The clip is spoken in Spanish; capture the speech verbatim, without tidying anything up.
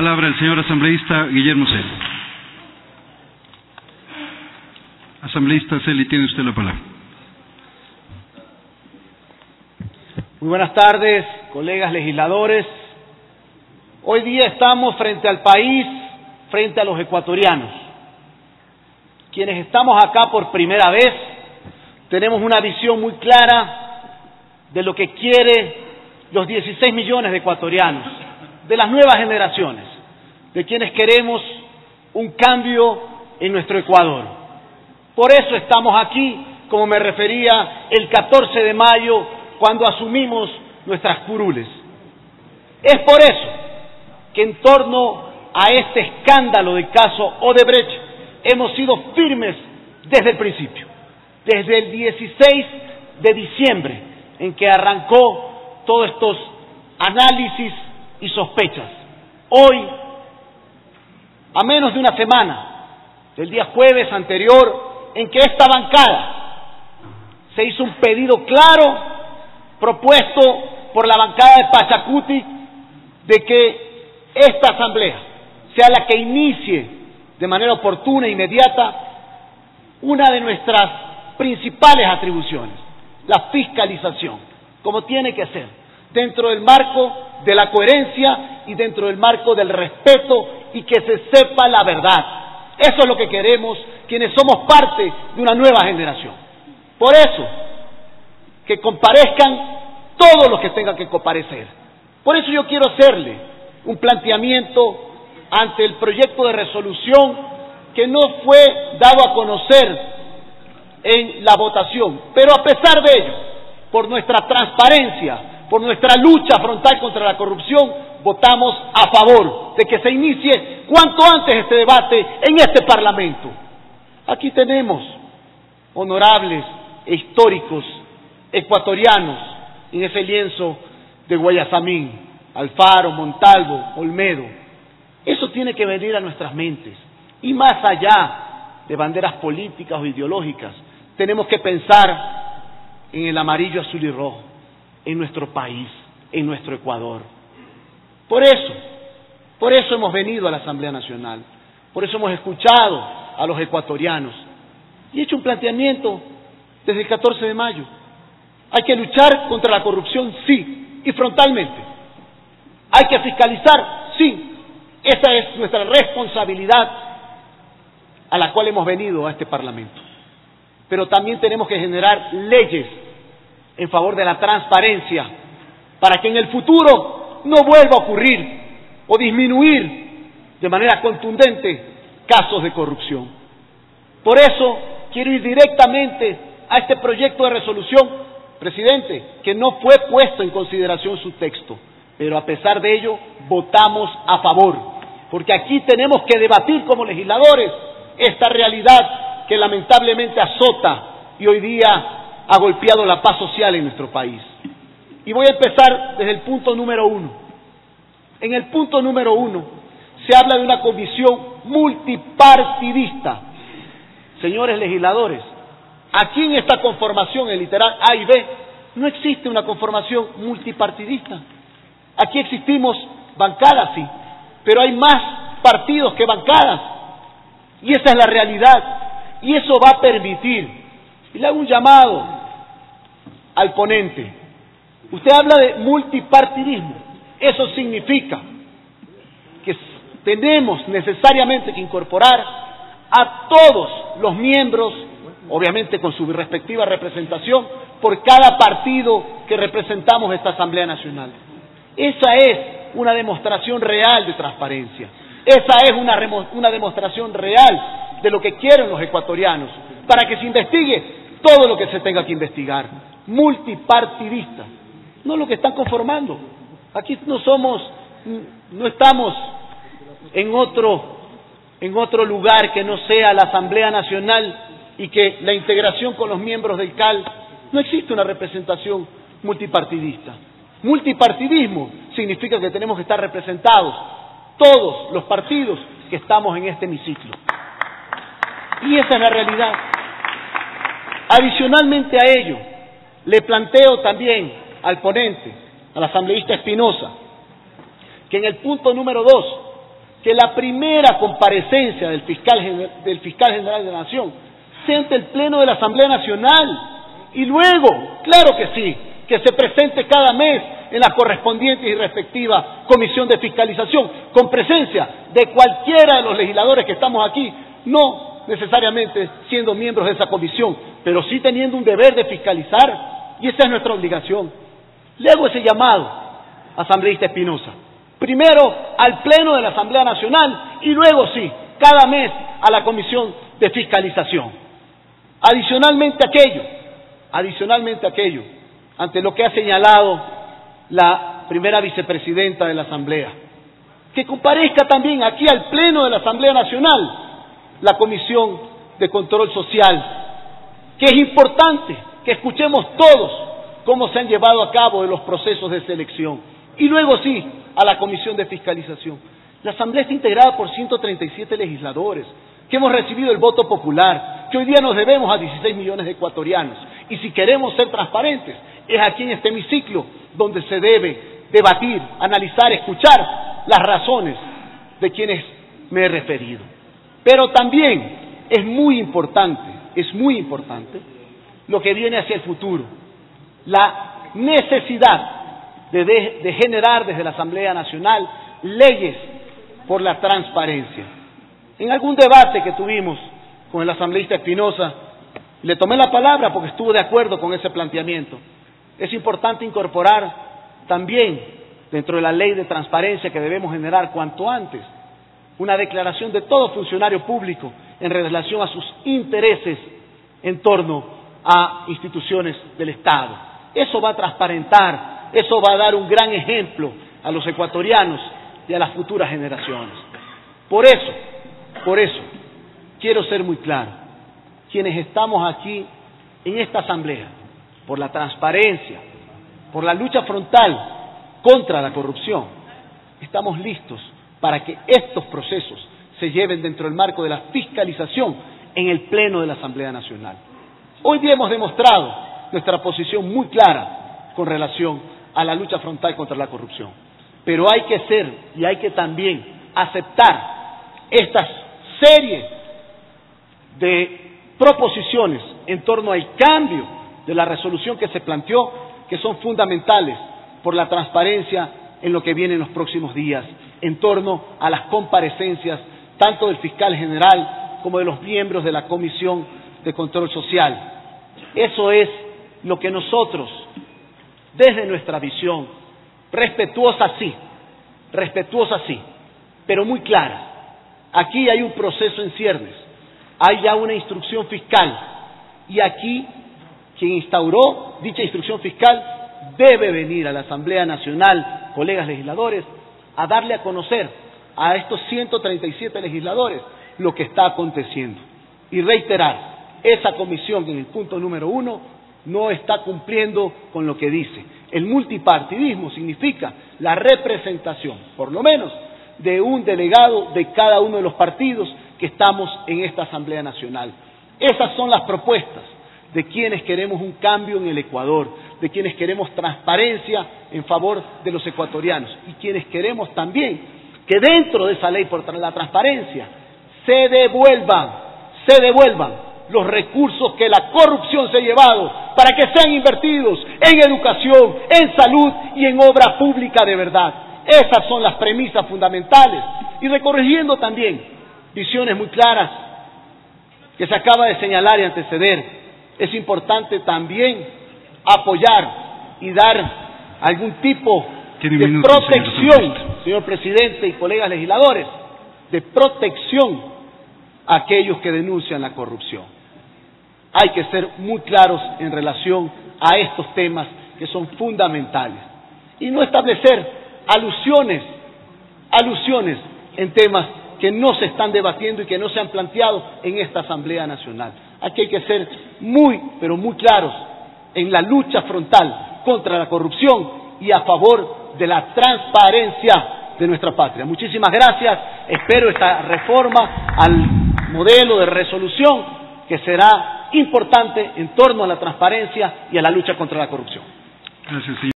Palabra el señor asambleísta Guillermo Celi. Asambleísta Celi, tiene usted la palabra. Muy buenas tardes, colegas legisladores. Hoy día estamos frente al país, frente a los ecuatorianos. Quienes estamos acá por primera vez, tenemos una visión muy clara de lo que quieren los dieciséis millones de ecuatorianos, de las nuevas generaciones, de quienes queremos un cambio en nuestro Ecuador. Por eso estamos aquí, como me refería, el catorce de mayo, cuando asumimos nuestras curules. Es por eso que en torno a este escándalo del caso Odebrecht hemos sido firmes desde el principio, desde el dieciséis de diciembre, en que arrancó todos estos análisis y sospechas. Hoy, a menos de una semana, del día jueves anterior, en que esta bancada se hizo un pedido claro, propuesto por la bancada de Pachacuti, de que esta asamblea sea la que inicie de manera oportuna e inmediata una de nuestras principales atribuciones, la fiscalización, como tiene que ser, dentro del marco de la coherencia y dentro del marco del respeto y que se sepa la verdad. Eso es lo que queremos quienes somos parte de una nueva generación. Por eso, que comparezcan todos los que tengan que comparecer. Por eso yo quiero hacerle un planteamiento ante el proyecto de resolución que no fue dado a conocer en la votación, pero a pesar de ello, por nuestra transparencia, por nuestra lucha frontal contra la corrupción, votamos a favor de que se inicie cuanto antes este debate en este Parlamento. Aquí tenemos honorables e históricos ecuatorianos en ese lienzo de Guayasamín, Alfaro, Montalvo, Olmedo. Eso tiene que venir a nuestras mentes. Y más allá de banderas políticas o ideológicas, tenemos que pensar en el amarillo, azul y rojo, en nuestro país, en nuestro Ecuador. Por eso, por eso hemos venido a la Asamblea Nacional, por eso hemos escuchado a los ecuatorianos y hecho un planteamiento desde el catorce de mayo. Hay que luchar contra la corrupción, sí, y frontalmente. Hay que fiscalizar, sí. Esa es nuestra responsabilidad a la cual hemos venido a este Parlamento. Pero también tenemos que generar leyes en favor de la transparencia para que en el futuro no vuelva a ocurrir o disminuir de manera contundente casos de corrupción. Por eso quiero ir directamente a este proyecto de resolución, presidente, que no fue puesto en consideración su texto, pero a pesar de ello votamos a favor, porque aquí tenemos que debatir como legisladores esta realidad que lamentablemente azota y hoy día ha golpeado la paz social en nuestro país. Y voy a empezar desde el punto número uno. En el punto número uno se habla de una comisión multipartidista. Señores legisladores, aquí en esta conformación, en el literal A y B, no existe una conformación multipartidista. Aquí existimos bancadas, sí, pero hay más partidos que bancadas. Y esa es la realidad. Y eso va a permitir, y le hago un llamado al ponente. Usted habla de multipartidismo. Eso significa que tenemos necesariamente que incorporar a todos los miembros, obviamente con su respectiva representación, por cada partido que representamos esta Asamblea Nacional. Esa es una demostración real de transparencia. Esa es una, una demostración real de lo que quieren los ecuatorianos, para que se investigue todo lo que se tenga que investigar. Multipartidista. No lo que están conformando. Aquí no somos, no estamos en otro, en otro lugar que no sea la Asamblea Nacional y que la integración con los miembros del C A L. No existe una representación multipartidista. Multipartidismo significa que tenemos que estar representados todos los partidos que estamos en este hemiciclo. Y esa es la realidad. Adicionalmente a ello, le planteo también al ponente, al asambleísta Espinosa, que en el punto número dos que la primera comparecencia del fiscal, del fiscal general de la Nación sea ante el Pleno de la Asamblea Nacional y luego, claro que sí, que se presente cada mes en la correspondiente y respectiva comisión de fiscalización, con presencia de cualquiera de los legisladores que estamos aquí, no necesariamente siendo miembros de esa comisión, pero sí teniendo un deber de fiscalizar, y esa es nuestra obligación. Le hago ese llamado, asambleísta Espinosa, primero al Pleno de la Asamblea Nacional y luego sí, cada mes a la comisión de fiscalización. Adicionalmente a aquello, adicionalmente a aquello, ante lo que ha señalado la primera vicepresidenta de la Asamblea, que comparezca también aquí al Pleno de la Asamblea Nacional la Comisión de Control Social, que es importante que escuchemos todos cómo se han llevado a cabo los procesos de selección, y luego sí, a la Comisión de Fiscalización. La Asamblea está integrada por ciento treinta y siete legisladores, que hemos recibido el voto popular, que hoy día nos debemos a dieciséis millones de ecuatorianos, y si queremos ser transparentes, es aquí en este hemiciclo donde se debe debatir, analizar, escuchar las razones de quienes me he referido. Pero también es muy importante, es muy importante lo que viene hacia el futuro, la necesidad de, de, de generar desde la Asamblea Nacional leyes por la transparencia. En algún debate que tuvimos con el asambleísta Espinosa, le tomé la palabra porque estuvo de acuerdo con ese planteamiento. Es importante incorporar también dentro de la ley de transparencia que debemos generar cuanto antes una declaración de todo funcionario público en relación a sus intereses en torno a instituciones del Estado. Eso va a transparentar, eso va a dar un gran ejemplo a los ecuatorianos y a las futuras generaciones. Por eso, por eso, quiero ser muy claro, quienes estamos aquí en esta asamblea, por la transparencia, por la lucha frontal contra la corrupción, estamos listos para que estos procesos se lleven dentro del marco de la fiscalización en el Pleno de la Asamblea Nacional. Hoy día hemos demostrado nuestra posición muy clara con relación a la lucha frontal contra la corrupción, pero hay que ser y hay que también aceptar estas series de proposiciones en torno al cambio de la resolución que se planteó, que son fundamentales por la transparencia en lo que viene en los próximos días, en torno a las comparecencias tanto del fiscal general como de los miembros de la Comisión de Control Social. Eso es lo que nosotros, desde nuestra visión, respetuosa sí, respetuosa sí, pero muy clara. Aquí hay un proceso en ciernes, hay ya una instrucción fiscal, y aquí quien instauró dicha instrucción fiscal debe venir a la Asamblea Nacional, colegas legisladores, a darle a conocer a estos ciento treinta y siete legisladores lo que está aconteciendo. Y reiterar, esa comisión en el punto número uno no está cumpliendo con lo que dice. El multipartidismo significa la representación, por lo menos, de un delegado de cada uno de los partidos que estamos en esta Asamblea Nacional. Esas son las propuestas de quienes queremos un cambio en el Ecuador, de quienes queremos transparencia en favor de los ecuatorianos y quienes queremos también que dentro de esa ley por la transparencia se devuelvan, se devuelvan los recursos que la corrupción se ha llevado para que sean invertidos en educación, en salud y en obra pública de verdad. Esas son las premisas fundamentales. Y recorrigiendo también visiones muy claras que se acaba de señalar y anteceder, es importante también apoyar y dar algún tipo de minutos, protección, señor, señor presidente y colegas legisladores, de protección a aquellos que denuncian la corrupción. Hay que ser muy claros en relación a estos temas que son fundamentales y no establecer alusiones, alusiones en temas que no se están debatiendo y que no se han planteado en esta Asamblea Nacional. Aquí hay que ser muy, pero muy claros en la lucha frontal contra la corrupción y a favor de la transparencia de nuestra patria. Muchísimas gracias. Espero esta reforma al modelo de resolución que será importante en torno a la transparencia y a la lucha contra la corrupción. Gracias, señor.